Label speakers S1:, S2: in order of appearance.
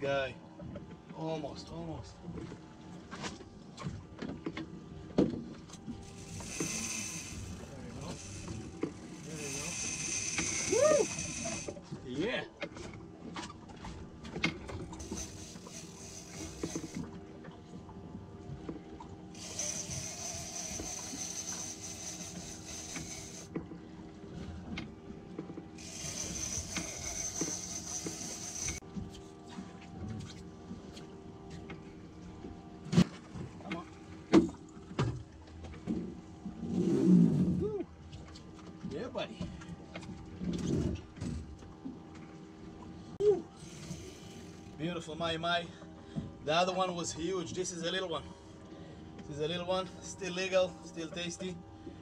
S1: guy. Almost, almost. Yeah. Come on. Woo. Yeah, buddy. Woo. Beautiful, Mahi. The other one was huge. This is a little one. This is a little one. Still legal, still tasty.